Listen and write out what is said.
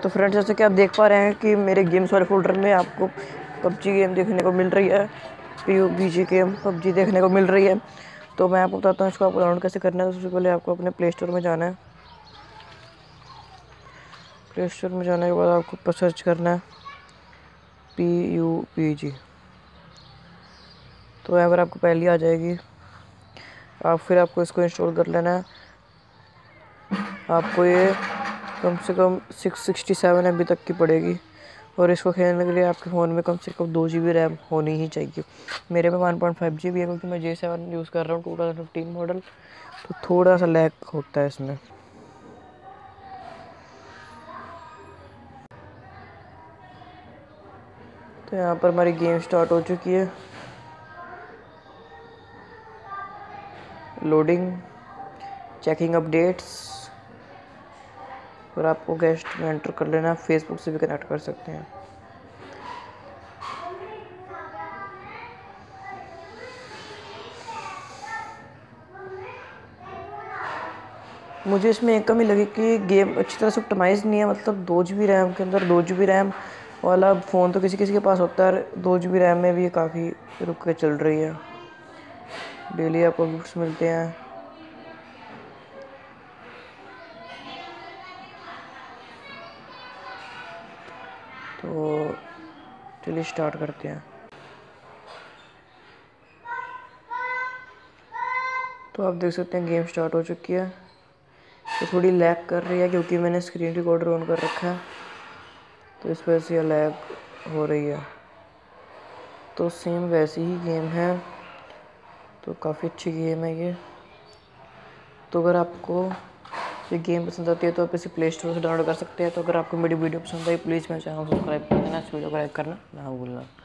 तो फ्रेंड्स, जैसे कि आप देख पा रहे हैं कि मेरे गेम्स वाले फोल्डर में आपको पबजी गेम देखने को मिल रही है, PUBG गेम पबजी देखने को मिल रही है। तो मैं आपको बताता हूँ इसको आपको डाउनलोड कैसे करना है। तो सबसे पहले आपको अपने प्ले स्टोर में जाना है। प्ले स्टोर में जाने के बाद आपको ऊपर सर्च करना है PUBG। तो यहाँ पर आपको पहली आ जाएगी। फिर आपको इसको इंस्टॉल कर लेना है। आपको ये कम से कम 667 MB तक की पड़ेगी और इसको खेलने के लिए आपके फ़ोन में कम से कम 2 GB रैम होनी ही चाहिए। मेरे में 1.5 GB है क्योंकि मैं J7 यूज़ कर रहा हूँ 2015 मॉडल, तो थोड़ा सा लैग होता है इसमें। तो यहाँ पर हमारी गेम स्टार्ट हो चुकी है। लोडिंग, चेकिंग अपडेट्स, और आपको गेस्ट में एंटर कर लेना। फेसबुक से भी कनेक्ट कर सकते हैं। मुझे इसमें एक कमी लगी कि गेम अच्छी तरह से ऑप्टिमाइज़ नहीं है। मतलब 2 GB रैम के अंदर 2 GB रैम वाला फ़ोन तो किसी किसी के पास होता है, 2 GB रैम में भी ये काफ़ी रुक के चल रही है। डेली आपको गिफ्ट्स मिलते हैं। तो चलिए स्टार्ट करते हैं। तो आप देख सकते हैं गेम स्टार्ट हो चुकी है। तो थोड़ी लैग कर रही है क्योंकि मैंने स्क्रीन रिकॉर्डर ऑन कर रखा है, तो इस वजह से लैग हो रही है। तो सेम वैसी ही गेम है, तो काफ़ी अच्छी गेम है ये। तो अगर आपको ये गेम पसंद आती है तो आप इसे प्ले स्टोर से डाउनलोड कर सकते हैं। तो अगर आपको मेरी वीडियो पसंद आई, प्लीज़ मेरे चैनल को सब्सक्राइब कर देना, इस वीडियो को लाइक करना ना भूलना।